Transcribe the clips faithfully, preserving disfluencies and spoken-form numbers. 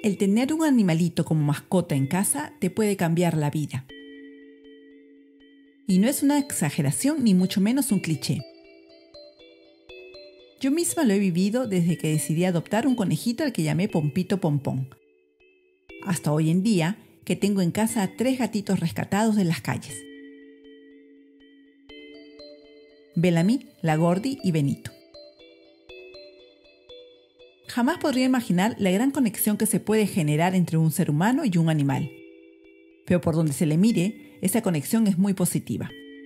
El tener un animalito como mascota en casa te puede cambiar la vida. Y no es una exageración ni mucho menos un cliché. Yo misma lo he vivido desde que decidí adoptar un conejito al que llamé Pompito Pompón. Hasta hoy en día, que tengo en casa a tres gatitos rescatados de las calles. Bellamy, la Gordi y Benito. Jamás podría imaginar la gran conexión que se puede generar entre un ser humano y un animal. Pero por donde se le mire, esa conexión es muy positiva.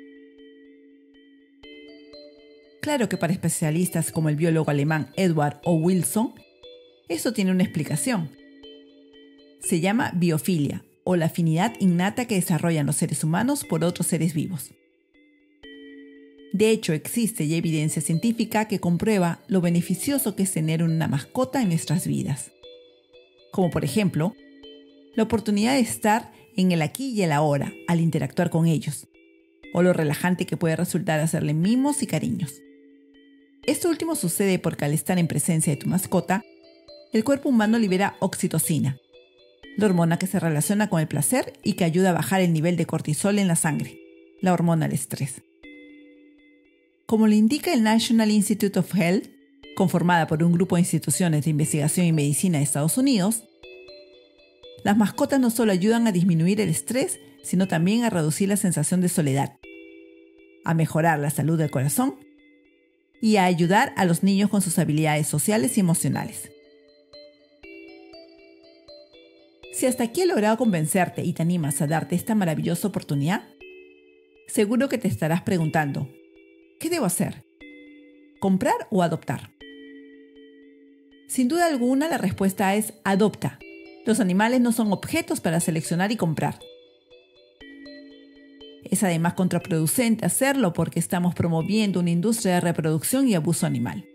Claro que para especialistas como el biólogo alemán Edward O. Wilson, eso tiene una explicación. Se llama biofilia, o la afinidad innata que desarrollan los seres humanos por otros seres vivos. De hecho, existe ya evidencia científica que comprueba lo beneficioso que es tener una mascota en nuestras vidas. Como por ejemplo, la oportunidad de estar en el aquí y el ahora al interactuar con ellos, o lo relajante que puede resultar hacerle mimos y cariños. Esto último sucede porque al estar en presencia de tu mascota, el cuerpo humano libera oxitocina, la hormona que se relaciona con el placer y que ayuda a bajar el nivel de cortisol en la sangre, la hormona del estrés. Como lo indica el National Institute of Health, conformada por un grupo de instituciones de investigación y medicina de Estados Unidos, las mascotas no solo ayudan a disminuir el estrés, sino también a reducir la sensación de soledad, a mejorar la salud del corazón y a ayudar a los niños con sus habilidades sociales y emocionales. Si hasta aquí he logrado convencerte y te animas a darte esta maravillosa oportunidad, seguro que te estarás preguntando, ¿qué debo hacer? ¿Comprar o adoptar? Sin duda alguna, la respuesta es adopta. Los animales no son objetos para seleccionar y comprar. Es además contraproducente hacerlo porque estamos promoviendo una industria de reproducción y abuso animal.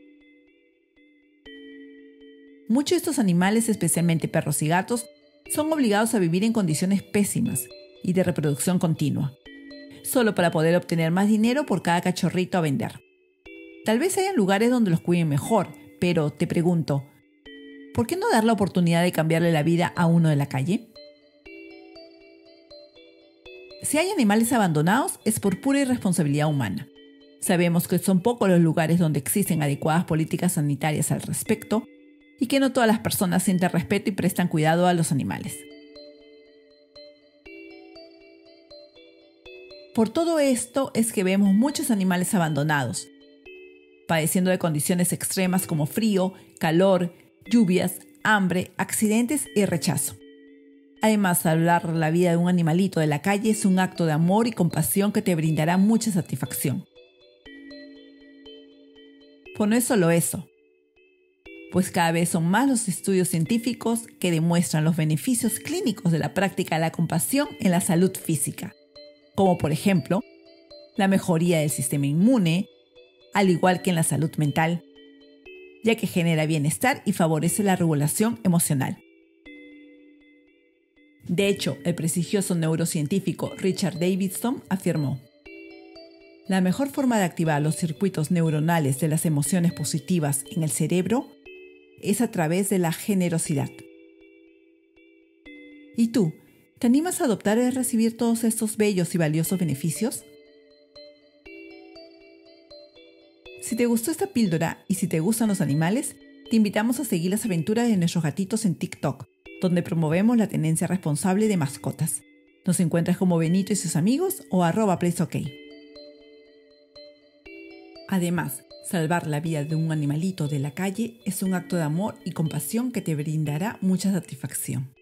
Muchos de estos animales, especialmente perros y gatos, son obligados a vivir en condiciones pésimas y de reproducción continua, solo para poder obtener más dinero por cada cachorrito a vender. Tal vez haya lugares donde los cuiden mejor, pero te pregunto, ¿por qué no dar la oportunidad de cambiarle la vida a uno de la calle? Si hay animales abandonados, es por pura irresponsabilidad humana. Sabemos que son pocos los lugares donde existen adecuadas políticas sanitarias al respecto y que no todas las personas sienten respeto y prestan cuidado a los animales. Por todo esto es que vemos muchos animales abandonados, padeciendo de condiciones extremas como frío, calor, lluvias, hambre, accidentes y rechazo. Además, salvar la vida de un animalito de la calle es un acto de amor y compasión que te brindará mucha satisfacción. Pues no es solo eso, pues cada vez son más los estudios científicos que demuestran los beneficios clínicos de la práctica de la compasión en la salud física, como por ejemplo, la mejoría del sistema inmune, al igual que en la salud mental, ya que genera bienestar y favorece la regulación emocional. De hecho, el prestigioso neurocientífico Richard Davidson afirmó: la mejor forma de activar los circuitos neuronales de las emociones positivas en el cerebro es a través de la generosidad. ¿Y tú, te animas a adoptar y recibir todos estos bellos y valiosos beneficios? Si te gustó esta píldora y si te gustan los animales, te invitamos a seguir las aventuras de nuestros gatitos en TikTok, donde promovemos la tenencia responsable de mascotas. Nos encuentras como Benito y sus amigos o arroba placeok. Además, salvar la vida de un animalito de la calle es un acto de amor y compasión que te brindará mucha satisfacción.